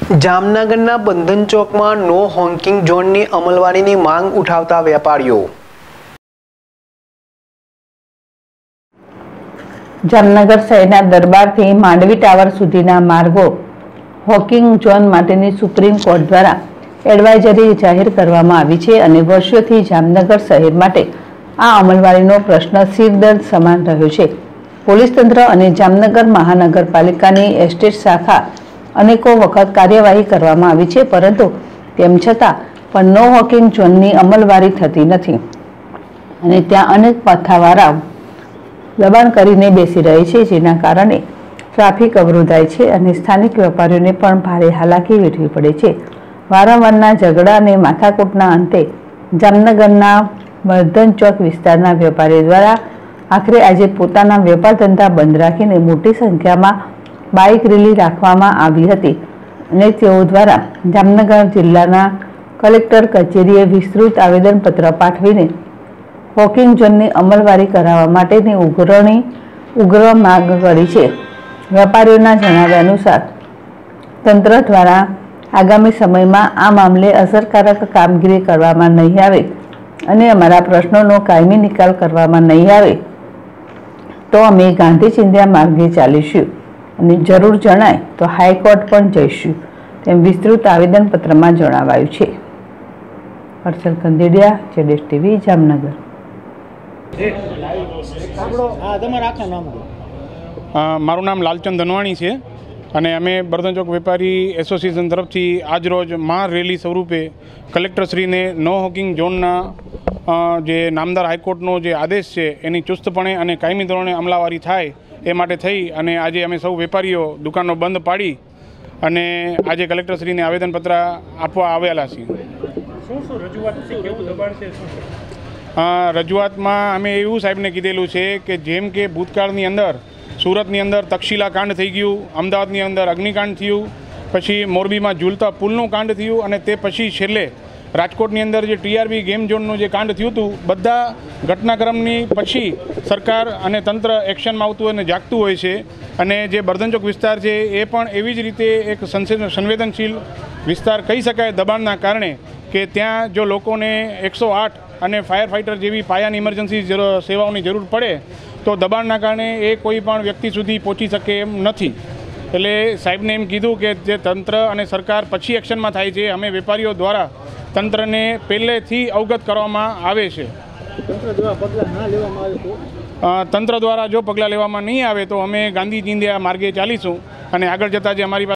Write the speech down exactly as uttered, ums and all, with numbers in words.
જામનગરના બંધન ચોકમાં નો હોંકિંગ ઝોનની અમલવારીની માંગ ઉઠાવતા વેપારીઓ। જામનગર શહેરના દરબારથી માંડવી ટાવર સુધીના માર્ગો હોકિંગ ઝોન માટેની સુપ્રીમ કોર્ટ દ્વારા એડવાઇઝરી જાહેર કરવામાં આવી છે અને વર્ષોથી જામનગર શહેર માટે આ અમલવારીનો પ્રશ્ન સિરદર્દ સમાન રહ્યો છે। પોલીસ તંત્ર અને જામનગર મહાનગરપાલિકાની એસ્ટેટ શાખા અનેકો વખત કાર્યવાહી કરવામાં આવી છે, પરંતુ તેમ છતાં પણ નો હોકિંગ ઝોનની અમલવારી થતી નથી અને ત્યાં અનેક પથ્થાવાળાઓ દબાણ કરીને બેસી રહે છે, જેના કારણે ટ્રાફિક અવરોધાય છે અને સ્થાનિક વેપારીઓને પણ ભારે હાલાકી વેઠવી પડે છે। વારંવારના ઝઘડા અને માથાકૂટના અંતે જામનગરના બંધન ચોક વિસ્તારના વેપારીઓ દ્વારા આખરે આજે પોતાના વેપાર ધંધા બંધ રાખીને મોટી સંખ્યામાં બાઇક રેલી રાખવામાં આવી હતી અને તેઓ દ્વારા જામનગર જિલ્લાના કલેક્ટર કચેરીએ વિસ્તૃત આવેદનપત્ર પાઠવીને હોકિંગ ઝોનની અમલવારી કરાવવા માટેની ઉઘરણી ઉગ્ર માંગ કરી છે। વેપારીઓના જણાવ્યા અનુસાર તંત્ર દ્વારા આગામી સમયમાં આ મામલે અસરકારક કામગીરી કરવામાં નહીં આવે અને અમારા પ્રશ્નોનો કાયમી નિકાલ કરવામાં નહીં આવે તો અમે ગાંધી ચિંધ્યા માર્ગે ચાલીશું અને જરૂર જણાય તો હાઈકોર્ટ પણ જઈશું, તેમ વિસ્તૃત આવેદનપત્રમાં જણાવાયું છે। હર્ષલ કંદેડિયા, જેડેશ ટીવી, જામનગર। મારું નામ લાલચંદ ધનવાણી છે અને અમે બર્ધન ચોક વેપારી એસોસિએશન તરફથી આજરોજ મહા રેલી સ્વરૂપે કલેક્ટરશ્રીને નો હોકિંગ ઝોનના જે નામદાર હાઈકોર્ટનો જે આદેશ છે એની ચુસ્તપણે અને કાયમી ધોરણે અમલાવારી થાય એ માટે થઈ અને આજે અમે સૌ વેપારીઓ દુકાનો બંધ પાડી અને આજે કલેક્ટરશ્રીને આવેદનપત્ર આપવા આવેલા છીએ। રજૂઆતમાં અમે એવું સાહેબને કીધેલું છે કે જેમ કે ભૂતકાળની અંદર સુરતની અંદર તક્ષશિલા કાંડ થઈ ગયું, અમદાવાદની અંદર અગ્નિકાંડ થયું, પછી મોરબીમાં ઝૂલતા પુલનું કાંડ થયું અને તે પછી છેલ્લે રાજકોટની અંદર જે ટીઆરબી ગેમ ઝોનનું જે કાંડ થયું હતું, બધા ઘટનાક્રમની પછી સરકાર અને તંત્ર એક્શનમાં આવતું અને જાગતું હોય છે અને જે બર્ધન ચોક વિસ્તાર છે એ પણ એવી જ રીતે એક સંવેદનશીલ વિસ્તાર કહી શકાય દબાણના કારણે કે ત્યાં જો લોકોને એકસો આઠ અને ફાયર ફાઇટર જેવી પાયાની ઇમરજન્સી સેવાઓની જરૂર પડે તો દબાણના કારણે એ કોઈ પણ વ્યક્તિ સુધી પહોંચી શકે એમ નથી। એટલે સાહેબને એમ કીધું કે જે તંત્ર અને સરકાર પછી એક્શનમાં થાય છે, અમે વેપારીઓ દ્વારા તંત્રને પહેલેથી અવગત કરવામાં આવે છે। તંત્ર દ્વારા જો પગલાં લેવામાં નહીં આવે તો અમે ગાંધી ચિંધ્યા માર્ગે ચાલીશું અને આગળ જતાં જે અમારી પાસે